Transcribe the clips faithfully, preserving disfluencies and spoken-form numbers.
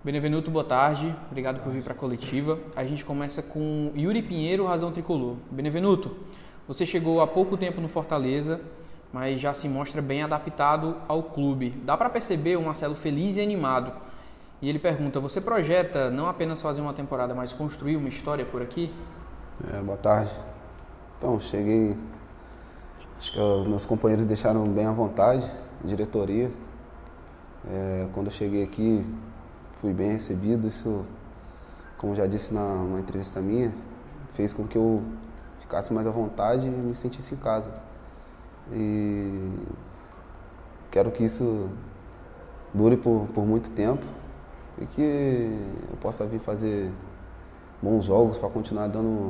Benevenuto, boa tarde. Obrigado por vir para a coletiva. A gente começa com Yuri Pinheiro, Razão Tricolor. Benevenuto, você chegou há pouco tempo no Fortaleza, mas já se mostra bem adaptado ao clube. Dá para perceber o Marcelo feliz e animado. E ele pergunta, você projeta não apenas fazer uma temporada, mas construir uma história por aqui? É, boa tarde. Então, cheguei... Acho que ó, meus companheiros deixaram bem à vontade, a diretoria. É, quando eu cheguei aqui, fui bem recebido. Isso, como já disse na, numa entrevista minha, fez com que eu ficasse mais à vontade e me sentisse em casa. E quero que isso dure por, por muito tempo e que eu possa vir fazer bons jogos para continuar dando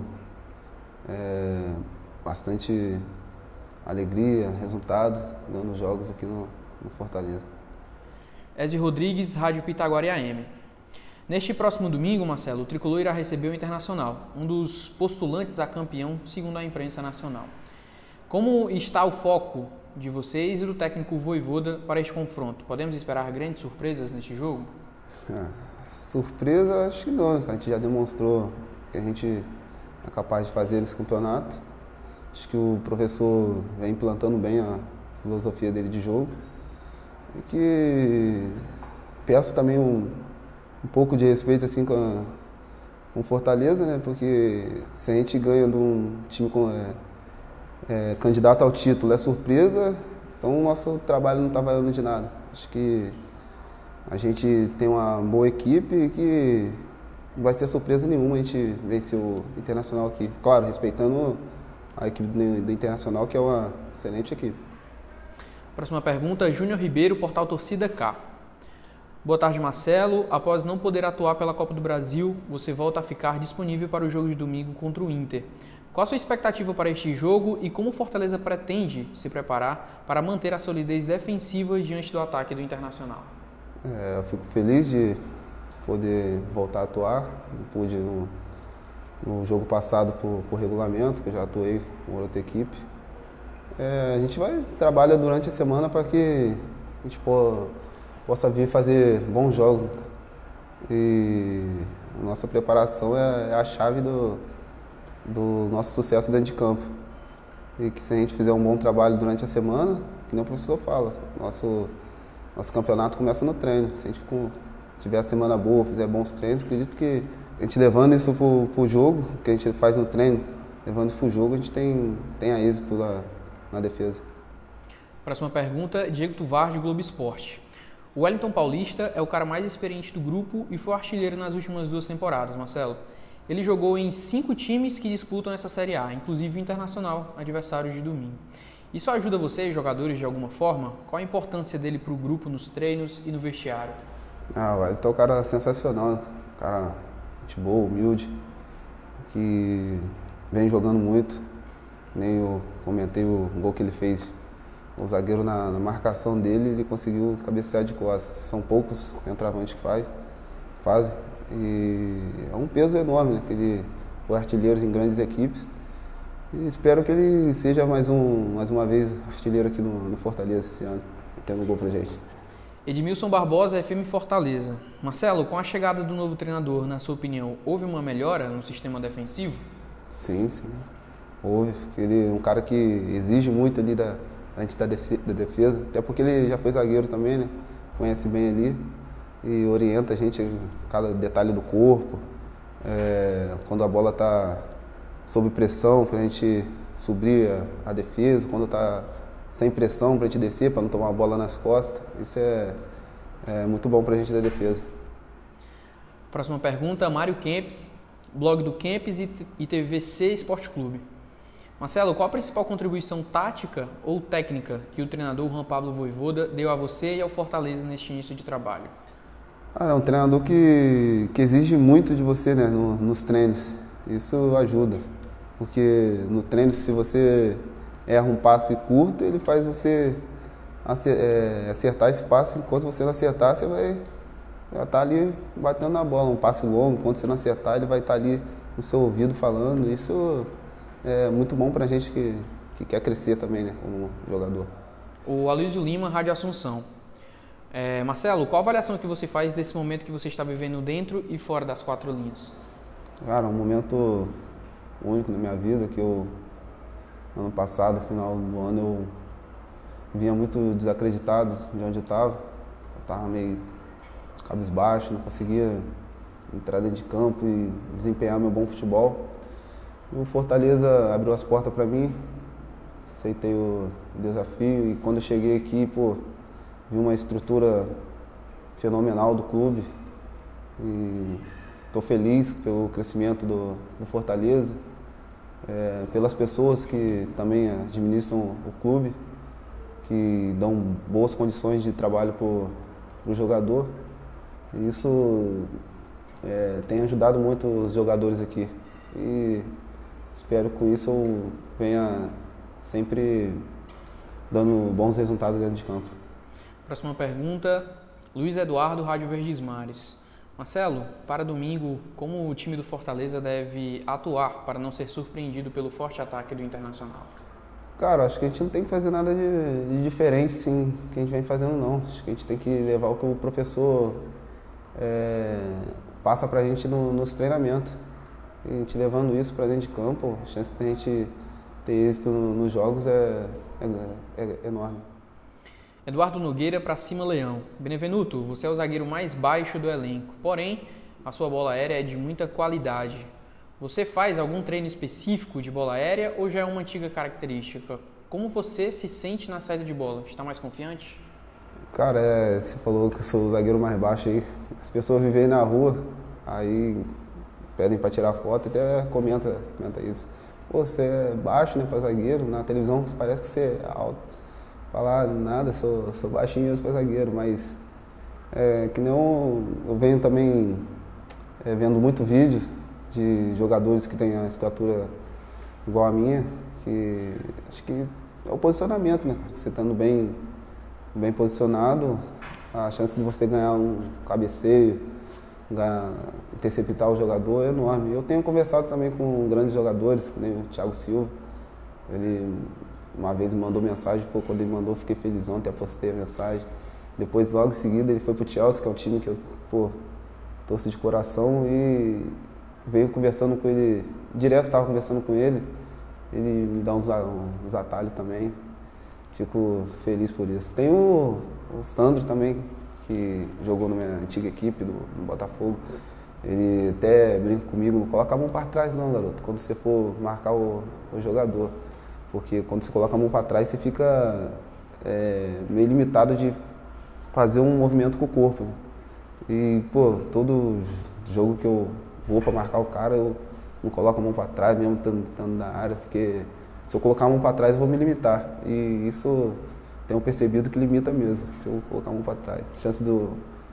é, bastante alegria, resultado, ganhando jogos aqui no, no Fortaleza. Ezio Rodrigues, Rádio Pitaguari A M. Neste próximo domingo, Marcelo, o Tricolor irá receber o Internacional, um dos postulantes a campeão, segundo a imprensa nacional. Como está o foco de vocês e do técnico Vojvoda para este confronto? Podemos esperar grandes surpresas neste jogo? É, surpresa, acho que não. A gente já demonstrou que a gente é capaz de fazer esse campeonato. Acho que o professor vem implantando bem a filosofia dele de jogo. E que peço também um, um pouco de respeito assim, com, a, com Fortaleza, né? Porque se a gente ganha de um time com, é, é, candidato ao título é surpresa, então o nosso trabalho não está valendo de nada. Acho que a gente tem uma boa equipe e que não vai ser surpresa nenhuma a gente vencer o Internacional aqui. Claro, respeitando a equipe do Internacional, que é uma excelente equipe. Próxima pergunta, Júnior Ribeiro, Portal Torcida K. Boa tarde, Marcelo. Após não poder atuar pela Copa do Brasil, você volta a ficar disponível para o jogo de domingo contra o Inter. Qual a sua expectativa para este jogo e como o Fortaleza pretende se preparar para manter a solidez defensiva diante do ataque do Internacional? É, eu fico feliz de poder voltar a atuar. Não pude no, no jogo passado por, por regulamento, que eu já atuei com outra equipe. É, a gente vai trabalhar durante a semana para que a gente pô, possa vir fazer bons jogos. Né? E a nossa preparação é, é a chave do, do nosso sucesso dentro de campo. E que se a gente fizer um bom trabalho durante a semana, que nem o professor fala, nosso, nosso campeonato começa no treino. Se a gente tiver a semana boa, fizer bons treinos, acredito que a gente levando isso para o jogo, que a gente faz no treino, levando isso para o jogo, a gente tem, tem a êxito lá na defesa. Próxima pergunta, Diego Tuvar, de Globo Esporte. O Wellington Paulista é o cara mais experiente do grupo e foi artilheiro nas últimas duas temporadas, Marcelo. Ele jogou em cinco times que disputam essa Série A, inclusive o Internacional, adversário de domingo. Isso ajuda vocês, jogadores, de alguma forma? Qual a importância dele para o grupo nos treinos e no vestiário? Ah, o Wellington é um cara sensacional, um cara gente boa, humilde, que vem jogando muito. Nem eu comentei o gol que ele fez. O zagueiro na, na marcação dele, ele conseguiu cabecear de costas. São poucos centroavantes que faz, fazem. E é um peso enorme, né? Que ele foi artilheiro em grandes equipes. E espero que ele seja mais, um, mais uma vez artilheiro aqui no, no Fortaleza esse ano, tendo gol pra gente. Edmilson Barbosa, F M Fortaleza. Marcelo, com a chegada do novo treinador, na sua opinião, houve uma melhora no sistema defensivo? Sim, sim. Houve. Ele é um cara que exige muito ali da, da gente da defesa, até porque ele já foi zagueiro também, né? Conhece bem ali e orienta a gente em cada detalhe do corpo. É, quando a bola está sob pressão, para a gente subir a, a defesa, quando está sem pressão, para a gente descer, para não tomar a bola nas costas. Isso é, é muito bom para a gente da defesa. Próxima pergunta, Mário Kempis, blog do Kempis e T V C Esporte Clube. Marcelo, qual a principal contribuição tática ou técnica que o treinador Juan Pablo Vojvoda deu a você e ao Fortaleza neste início de trabalho? Ah, é um treinador que, que exige muito de você, né, no, nos treinos. Isso ajuda, porque no treino, se você erra um passe curto, ele faz você acertar esse passe. Enquanto você não acertar, você vai estar ali batendo na bola. Um passe longo, quando você não acertar, ele vai estar ali no seu ouvido falando. Isso é muito bom pra gente que, que quer crescer também, né, como jogador. O Aloysio Lima, Rádio Assunção. É, Marcelo, qual a avaliação que você faz desse momento que você está vivendo dentro e fora das quatro linhas? Cara, um momento único na minha vida, que eu, ano passado, no final do ano, eu vinha muito desacreditado de onde eu estava. Eu estava meio cabisbaixo, não conseguia entrar dentro de campo e desempenhar meu bom futebol. E o Fortaleza abriu as portas para mim, aceitei o desafio e quando eu cheguei aqui, pô, vi uma estrutura fenomenal do clube e estou feliz pelo crescimento do, do Fortaleza, é, pelas pessoas que também administram o clube, que dão boas condições de trabalho para o jogador. E isso é, tem ajudado muito os jogadores aqui. E espero que com isso eu venha sempre dando bons resultados dentro de campo. Próxima pergunta, Luiz Eduardo, Rádio Verdes Mares. Marcelo, para domingo, como o time do Fortaleza deve atuar para não ser surpreendido pelo forte ataque do Internacional? Cara, acho que a gente não tem que fazer nada de, de diferente, sim, que a gente vem fazendo, não. Acho que a gente tem que levar o que o professor é, passa pra gente no, nos treinamentos. E a gente levando isso para dentro de campo, a chance de a gente ter êxito nos jogos é, é, é enorme. Eduardo Nogueira para cima Leão. Benevenuto, você é o zagueiro mais baixo do elenco, porém a sua bola aérea é de muita qualidade. Você faz algum treino específico de bola aérea ou já é uma antiga característica? Como você se sente na saída de bola? Está mais confiante? Cara, é, você falou que eu sou o zagueiro mais baixo aí. As pessoas vivem na rua, aí pedem para tirar foto e até comenta, comenta isso. Pô, você é baixo, né, para zagueiro, na televisão parece que você é alto. Falar nada, sou, sou baixinho mesmo para zagueiro, mas é, que nem eu, eu venho também é, vendo muito vídeo de jogadores que têm a estatura igual a minha, que acho que é o posicionamento, né, cara? Você estando bem, bem posicionado, a chance de você ganhar um cabeceio, ganhar, interceptar o jogador é enorme. Eu tenho conversado também com grandes jogadores, que nem o Thiago Silva. Ele uma vez me mandou mensagem, pô, quando ele mandou eu fiquei felizão, até postei a mensagem. Depois, logo em seguida, ele foi pro Chelsea, que é um time que eu, pô, torço de coração, e veio conversando com ele, direto estava conversando com ele, ele me dá uns, uns atalhos também, fico feliz por isso. Tem o, o Sandro também, que jogou na minha antiga equipe do, do Botafogo, ele até brinca comigo, não coloca a mão para trás não, garoto, quando você for marcar o, o jogador. Porque quando você coloca a mão para trás, você fica é, meio limitado de fazer um movimento com o corpo. Né? E, pô, todo jogo que eu vou para marcar o cara, eu não coloco a mão para trás, mesmo estando na área, porque se eu colocar a mão para trás, eu vou me limitar. E isso tenho percebido que limita mesmo, se eu colocar a mão para trás. A chance do,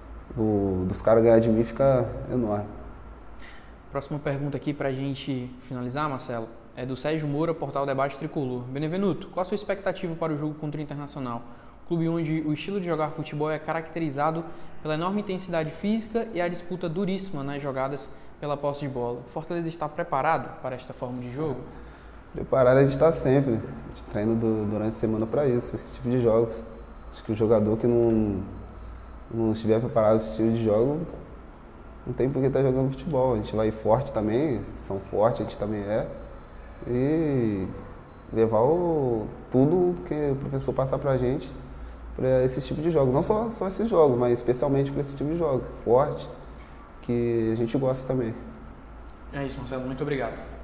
do, dos caras ganhar de mim fica enorme. Próxima pergunta aqui para a gente finalizar, Marcelo. É do Sérgio Moura, Portal Debate Tricolor. Benevenuto, qual a sua expectativa para o jogo contra o Internacional? Clube onde o estilo de jogar futebol é caracterizado pela enorme intensidade física e a disputa duríssima nas jogadas pela posse de bola. O Fortaleza está preparado para esta forma de jogo? Preparado a gente está sempre. A gente treina do, durante a semana para isso, esse tipo de jogos. Acho que o jogador que não, não estiver preparado para esse tipo de jogo, não tem por que estar jogando futebol. A gente vai forte também, são fortes, a gente também é. E levar o, tudo que o professor passar pra gente para esse tipo de jogo. Não só, só esse jogo, mas especialmente para esse tipo de jogo. Forte, que a gente gosta também. É isso, Marcelo. Muito obrigado.